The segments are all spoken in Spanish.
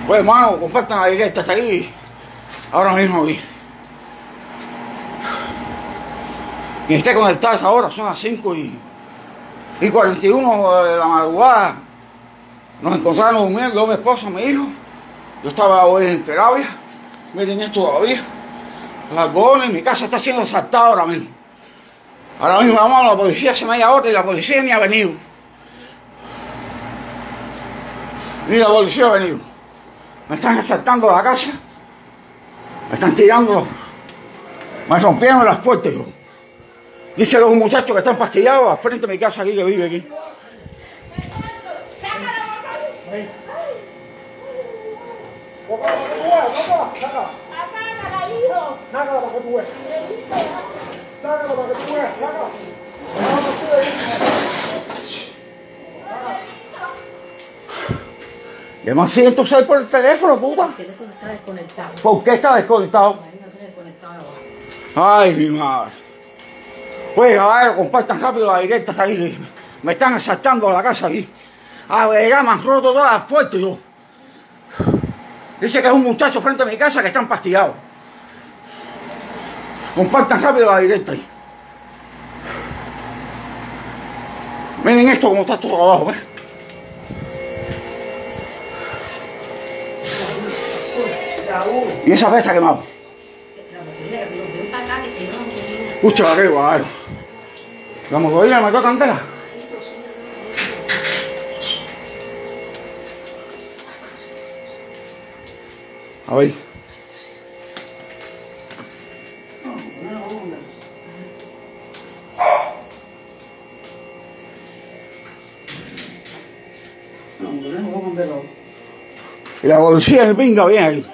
Pues hermano, compartan la directa hasta aquí. Ahora mismo aquí. Quien esté conectado ahora, son las 5:41 de la madrugada. Nos encontramos durmiendo, mi esposa, mi hijo. Yo estaba hoy en terapia. Miren esto todavía. Las algodones, mi casa está siendo asaltada ahora mismo. Ahora mismo vamos a la policía hace media hora y la policía ni ha venido. Ni la policía ha venido. Me están asaltando la casa. Me están tirando. Me rompieron las puertas. Dice los muchachos que están pastillados al frente de mi casa aquí, que vive aquí. Apágala, hijo. Sácala para que tú veas. Sácala para que tú veas. Sácala. ¿Qué más siento usted por el teléfono, puta? El teléfono está desconectado. ¿Por qué está desconectado? Imagínate desconectado abajo. Ay, mi madre. Pues a ver, compartan rápido la directa hasta aquí. Me están asaltando la casa aquí. A ver, ya me han roto todas las puertas yo. Dice que es un muchacho frente a mi casa que están pastillados. Compartan rápido la directa ahí. Miren esto como está todo abajo, ¿ves? Y esa vez está quemado. Escucha la que va, la motorilla me toca entera. A ver. Y la policía el pinga bien ahí.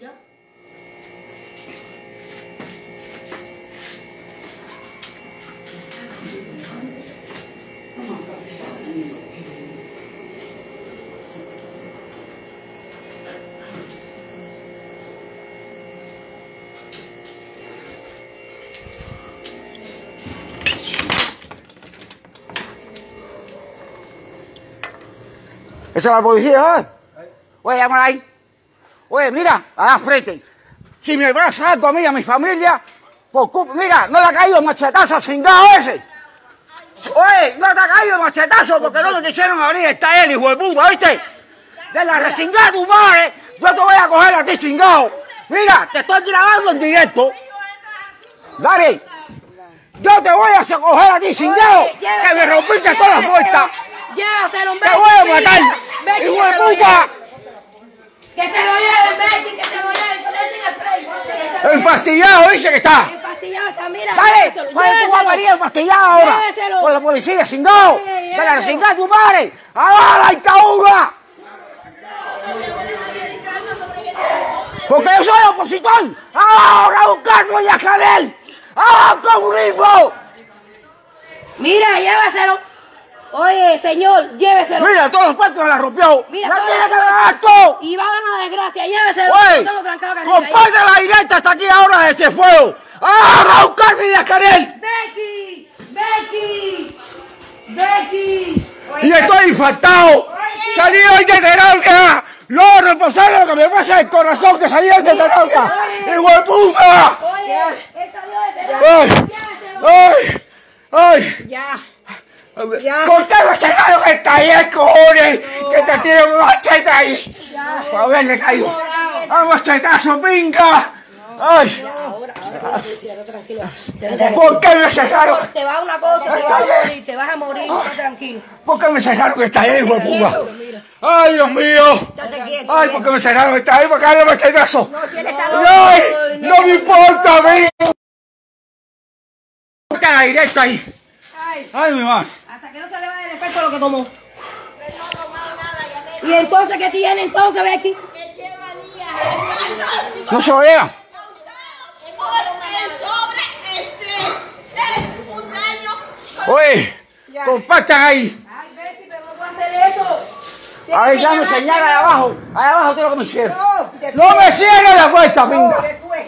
Esa es la policía, ¿eh? Oye, llámala ahí. Oye, mira, allá frente. Si me pasa algo a mí y a mi familia, por culpa, mira, no le ha caído el machetazo al cingado ese. Oye, no te ha caído el machetazo porque no te quisieron abrir el taller, hijo de puta, ¿viste? De la resingada tu madre, yo te voy a coger a ti, cingado. Mira, te estoy grabando en directo. Dale, yo te voy a coger a ti, cingado, que me rompiste todas las puertas. Llévaselo, ¡Te voy a matar! Betty, ¡Hijo de que se lo puta! Que se lo lleven, Betty, que se lo lleven. Empastillado dice que está. Empastillado está, mira. Dale, ¿cuál es tu guapería empastillado ahora? Lléveselo. Con la policía, cingado. Sí, De la cingada tu madre. ¡Ahora, dictadura! Porque yo soy opositor. ¡Ahora a buscarlo y a Canel! ¡Ahora comunismo! Mira, lléveselo. Oye, señor, lléveselo. Mira, todos los puestos me la rompió. Mira, ¡La todo tiene que lo- ganar tú! Y va a ganar desgracia, lléveselo. ¡Oye! Yo tengo trancado casi ¡Comparte la directa hasta aquí ahora de ese fuego! ¡Ahora a buscarlo y a Canel! Betty, Betty, Betty. Y estoy infartado. Salí hoy de terapia. No, responsable de lo que me pasa el corazón que salí hoy de terapia. ¡Hijo de puta! Oye, él salió de terapia. ¡Ay! Lléveselo. ¡Ay! ¡Ay! Ya. ¿Por qué me sacaron el taller, cojones? Que te tiene un machete ahí. A ver, le caigo. ¡A machetazo, pinga! ¡Ay! Ahora, tranquilo. ¿Por qué me sacaron? Te va una cosa, te vas a morir, está tranquilo. ¿Por qué me sacaron el taller, hijo de puta? ¡Ay, Dios mío! Estate quieto. ¡Ay, por qué me sacaron el taller! ¿Por qué me machetazo? No, si él está loco. ¡Ay! ¡No me importa a mí! ¡Está la directa ahí! ¡Ay, mi madre! Hasta que no se le vaya el efecto de lo que tomó. ¿Y entonces qué tiene entonces, Becky? ¡No se vea! Oye, compartan ahí. Ay, Becky, pero no puedo hacer eso. A ver, ya me señala ahí abajo. Ahí abajo tengo que me cierre. No, ¡No me cierre la puerta, pinga! después.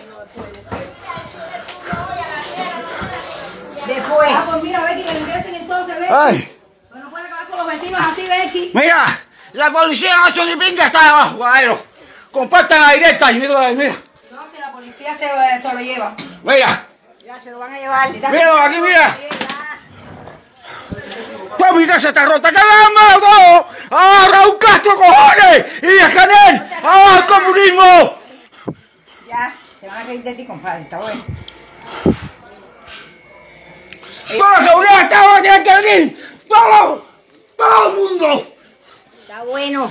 Después. Ah, pues mira, Becky, que le ingresen entonces, Becky. ¡Ay! Pues no puede acabar con los vecinos así, Becky. Mira, la policía no ha hecho ni pinga, está abajo, guadero. Compartan la directa y mira, mira. No, si la policía se lo lleva. Mira. Ya se lo van a llevar. Mira, aquí, mira. Toda mi casa está rota, caramba, todo. ¡Ah, Raúl Castro, cojones! ¡Y de Canel! ¡Ah, el comunismo! Ya, se van a reír de ti, compadre, está bueno. Toda la seguridad está ahora tiene que venir. Todo el mundo. Está bueno.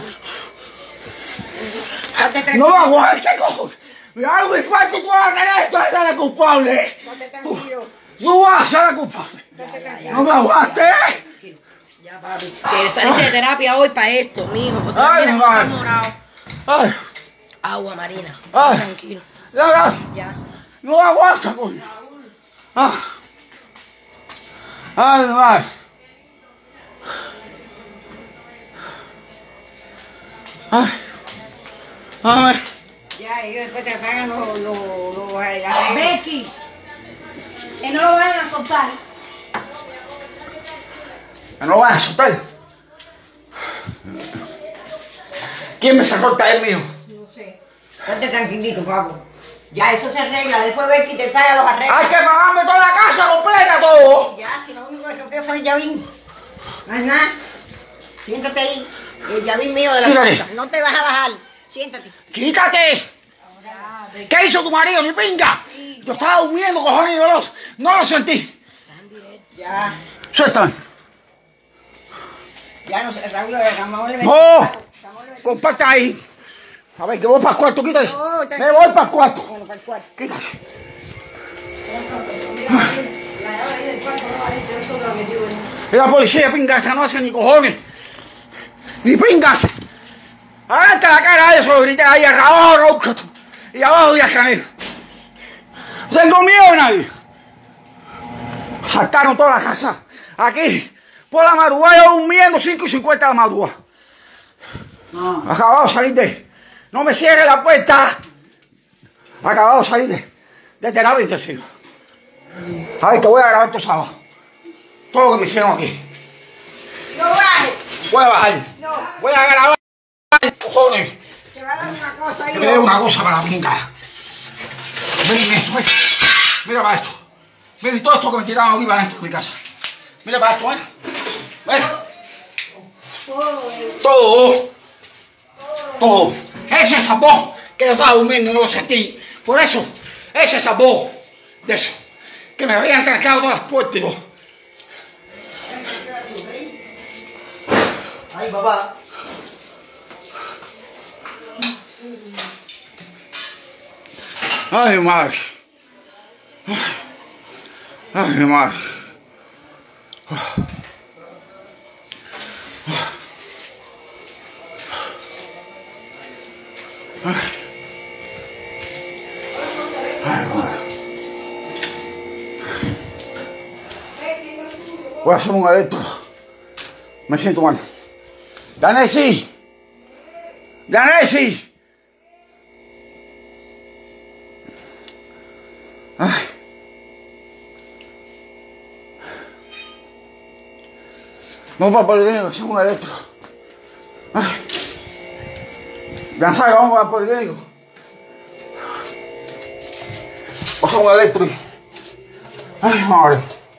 Ponte No tranquilo. me aguante, cojones. Me hago un infarto, tú vas a tener esto, esa es la culpable. Ponte tranquilo. Tú vas a ser la culpable. Ponte tranquilo. No me aguante. Ya, papi. Que saliste de terapia hoy para esto, mijo. Porque Ay, tienes madre. morado. Ay, Agua marina. Ay. Tranquilo. Ya. no me aguanta, coño. Ay, madre. Ay. Ya, ellos después te pagan los arreglos. Becky. Que no lo vayan a soltar. No vas a soltar. ¿Quién me sacó el taller mío? No sé. Ponte tranquilito, papo. Ya, eso se arregla. Después ver que te paga los arreglos. Hay que pagarme toda la casa completa, todo. Ya, si lo único que rompió fue el llavín. No es nada. Siéntate ahí. El llavín mío de la Quítate. puerta. No te vas a bajar. Siéntate. ¡Quítate! ¿Qué hizo tu marido, mi pinga? Yo estaba durmiendo, cojones, y no lo sentí. Ya. Suéltame. Ya no sé, Raúl, Ramón le metió. ¡Oh! Comparta ahí. A ver, que voy para el cuarto, quítate. No, Me tranquilo. voy para el cuarto. Bueno, para el cuarto. Quítate. La llave ahí del cuarto no aparece. Eso lo metió en... La policía, pinga, esta no hace ni cojones. Ni pingas. Adelante la cara de eso, grité ahí abajo, y abajo y a Canel. No tengo miedo de nadie. Saltaron toda la casa. Aquí, por la madrugada, yo durmiendo 5:50 de la madrugada. Acabado de salir de... No me cierre la puerta. Acabado de salir de terapia intensiva. Sabes que voy a grabar esto sábado. Todo lo que me hicieron aquí. No bajes. Voy a bajar. No. Voy a grabar. Cojones. Te va a dar una cosa ahí. Que me dé una cosa para la pinga. Miren esto, ven. Mira para esto. Miren todo esto que me tiraron aquí para dentro de mi casa. Mira para esto, ¿eh? Mira. Todo. Todo. Ese sabor que yo estaba durmiendo y no lo sentí. Por eso, ese sabor de eso. Que me habían trancado todas las puertas y todo. Ay, papá. Ay, madre. Ay, madre. Ay, madre. Voy a hacerme un electro. Me siento mal. ¡Danesi! ¡Danesi! Ay. Vamos para el Politécnico, hacemos un electro. Ay. Ya sabes, vamos para el Politécnico. Hacemos un electro. Ay, madre.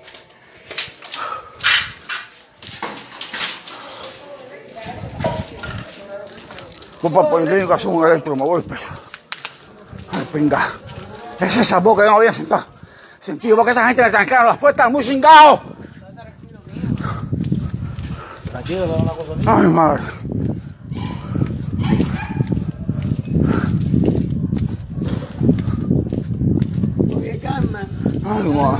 Voy para el Politécnico, hacemos un electro, me voy preso. Ay, pinga. Ese sabor que yo no había sentido porque esta gente le trancaron las puertas muy cingados. Tranquilo, da una cosa así. Ay, madre. Oye, calma. Ay, madre.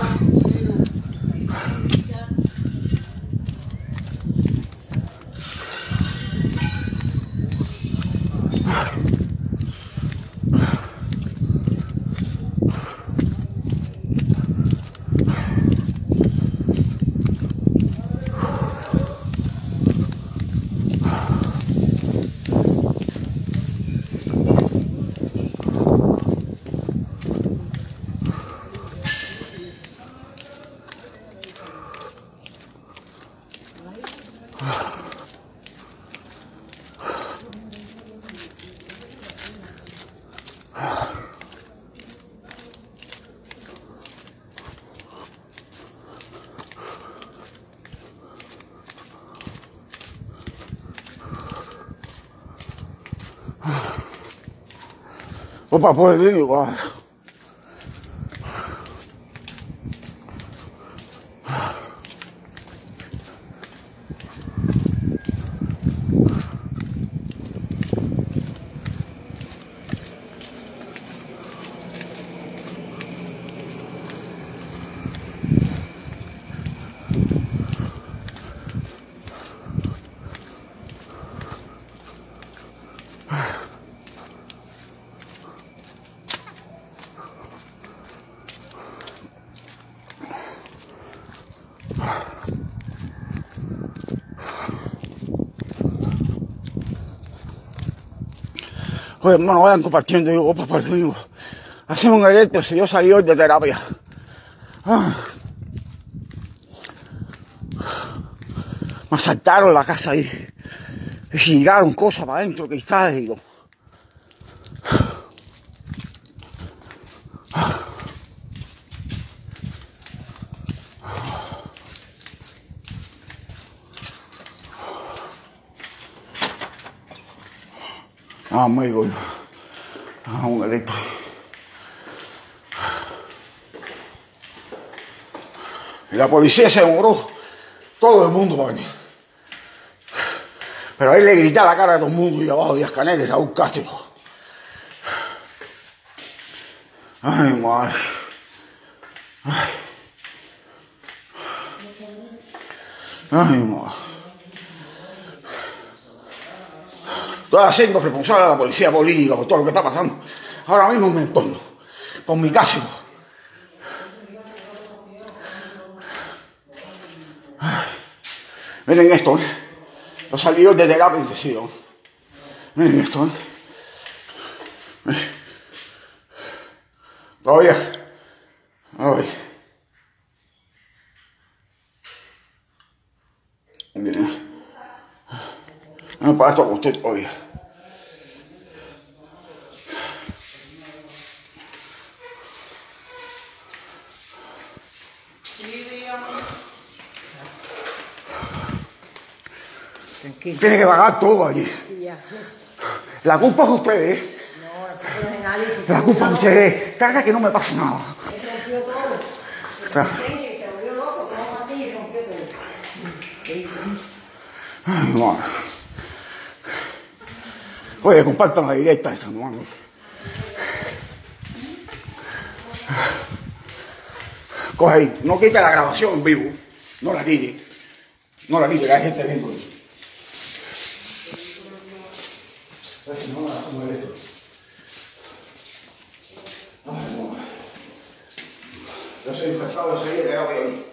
Opa, por el igual. Oye, hermano, vayan compartiendo, digo, opa, por el igual. Hacemos un electro, si yo salí hoy de terapia. Me asaltaron la casa ahí. Y tiraron cosas para adentro, cristales y todo. Muy bueno. Un electro. Y la policía se demoró todo el mundo para venir. Pero ahí le grité a la cara de todo el mundo y abajo Díaz Canel y Raúl Castro. Ay, madre. Ay, madre. Estoy haciendo responsable a la policía política por todo lo que está pasando ahora mismo en mi entorno, con mi casa. Miren esto, los salidos de terapia intensiva. Miren esto, Todavía. Ay. Miren. No para esto con usted todavía. Tranquilo. Tiene que pagar todo allí. Sí, ya, sí. La culpa es de ustedes. No, la culpa no es de nadie. La culpa es de ustedes. Caga que no me pasa nada. Se rompió todo. Se volvió loco, tomó pastillas y rompió todo. Ay, madre. Oye, compartan la directa esa, no mames. Coge ahí, no quite la grabación en vivo. No la quite. No la quite, que hay gente viendo. Si no, la hacemos esto. Ay, no. Yo soy infectado de seguir de terapia ahí.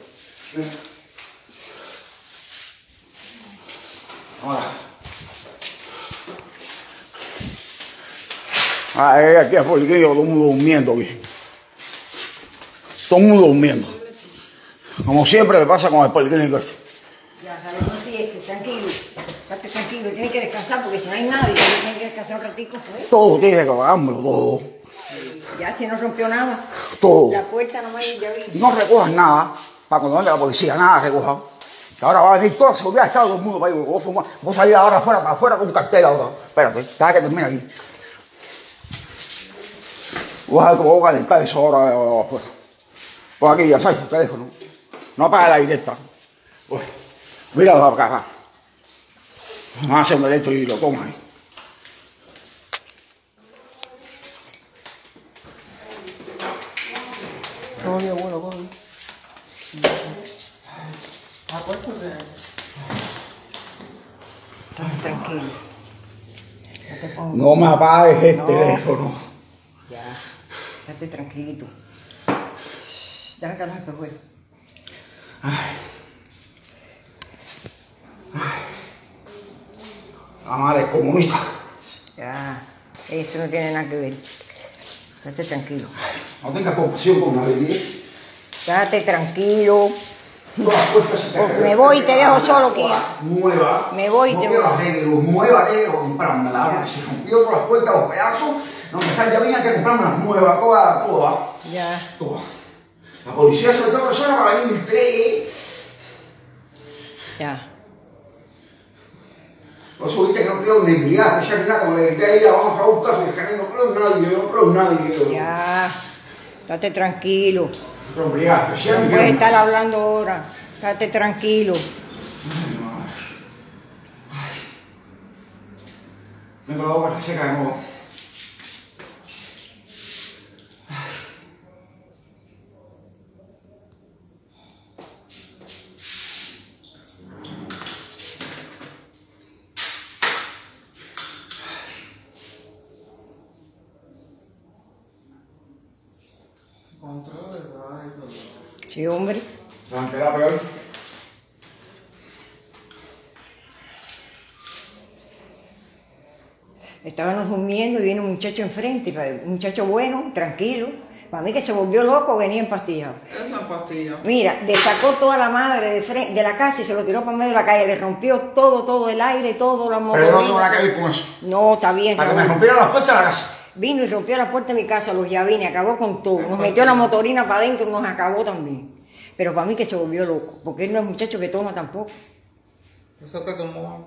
Ahora. Aquí es policlínico, todo el mundo durmiendo aquí. Todo el mundo durmiendo. Como siempre me pasa con el policlínico este. Ya, no empieces, tranquilo. Estate tranquilo, tienes que descansar porque si no hay nadie, tienes que descansar un ratico. ¿Eh? Todo tiene que pagármelo, todo. Ya si no rompió nada. Todo. La puerta nomás ya vi. No recojas nada, para cuando venga la policía, nada recojas. Que ahora va a venir toda la seguridad de Estado, todo el mundo para ir. Vos salís ahora para afuera con un cartel ahora. Espérate, deja que termine aquí. Vos a ver cómo voy a calentar eso ahora afuera. Pues aquí ya sabes, el teléfono. No apaga la directa. Pues, míralo acá. Vamos a hacer un electro y lo tomas ahí. No, mi abuelo, coge. Tranquilo. No te pongas. No me apagues el teléfono. Ya, estate tranquilito. Déjame que no se preocupe. La madre es comunista. Ya, eso no tiene nada que ver. Estate tranquilo. No tengas compasión con nadie. Estate tranquilo. Todas las puertas se te Me voy y te dejo solo aquí. Nueva. Me voy y no te quiero voy. arreglo, nueva, tengo que comprármela. Se rompió todas las puertas, los pedazos. No me sale, ya venía que comprarme las nuevas, todas. Ya. Todas. La policía se metió a persona para venir 3. Ya. Por eso viste que no creo ni brigar, ni nada, cuando le grité ahí abajo a buscar, y dije, no creo en nadie, yo no creo en nadie. Ya, estate tranquilo. Pero brigar, especial. No puedes estar hablando ahora. Estate tranquilo. Tengo la boca seca de nuevo. Sí, hombre. Durante la peor. Estábamos durmiendo y viene un muchacho enfrente, un muchacho bueno, tranquilo. Para mí que se volvió loco, venía empastillado. Eso es pastilla. Mira, le sacó toda la madre de la casa y se lo tiró por medio de la calle. Le rompió todo el aire, todo la motorita. Pero yo no tengo nada que ver con eso. No, está bien. Para que me Raúl. rompieran las puertas de la casa. Vino y rompió la puerta de mi casa, los llavines, acabó con todo. Nos metió la motorina para adentro y nos acabó también. Pero para mí que se volvió loco, porque él no es muchacho que toma tampoco. Eso que tomó.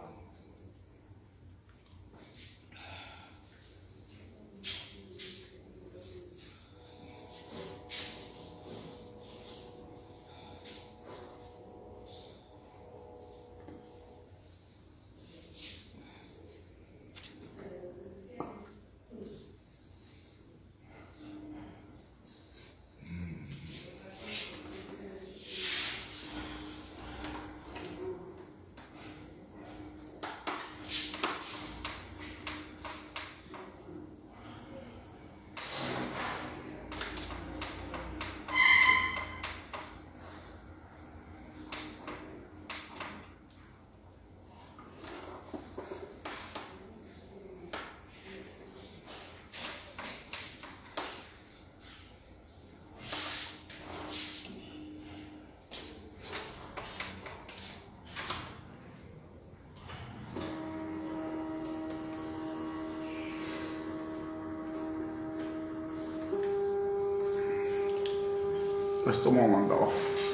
Esto me lo mandaba.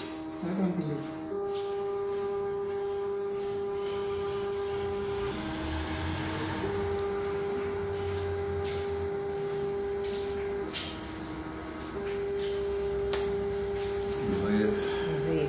Sí.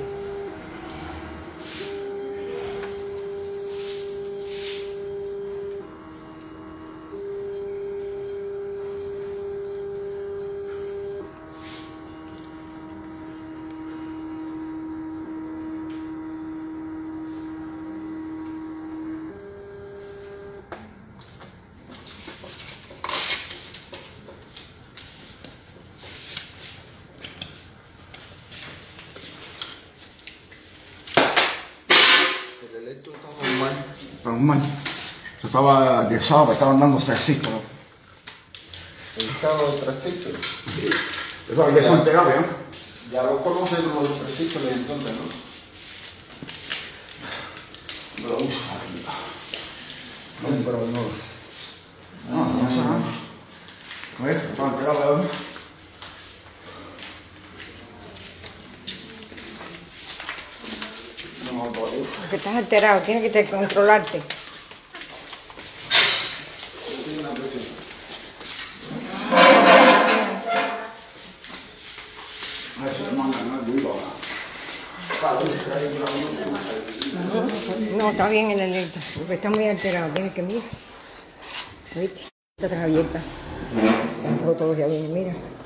El electro está normal. Normal. Yo estaba de sábado, me estaban dando sexistas, ¿no? El sábado trasito. Eso es en terapia, ¿no? Ya lo conocen los trasitos entonces, ¿no? No lo uso. No, pero no. No sé nada. A ver, estaba en terapia, ¿no? No, todavía. Porque estás alterado, tienes que controlarte. No, está bien el electro, porque está muy alterado, tienes que mirar. ¿Viste? Está tan abierta. Se han roto los llavines, mira.